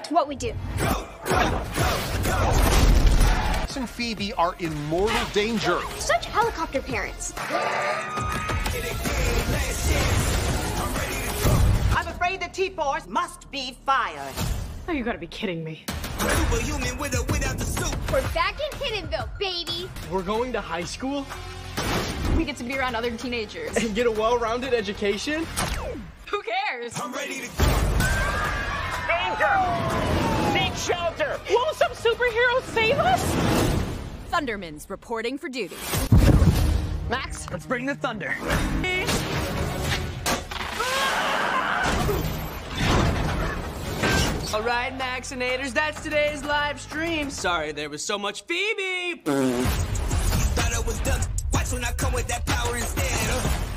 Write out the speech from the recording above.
It's what we do. Max and Phoebe are in mortal danger. Such helicopter parents. I'm afraid the T-Force must be fired. Oh, you gotta be kidding me. Superhuman with or without the suit. We're back in Hiddenville, baby. We're going to high school We get to be around other teenagers. and get a well-rounded education? Who cares? I'm ready to go. Danger! Seek shelter! Won't some superhero save us? Thundermans reporting for duty. Max, let's bring the thunder. All right, Maxinators, that's today's live stream. Sorry there was so much Phoebe. Thought I was done. Watch when I come with that power instead.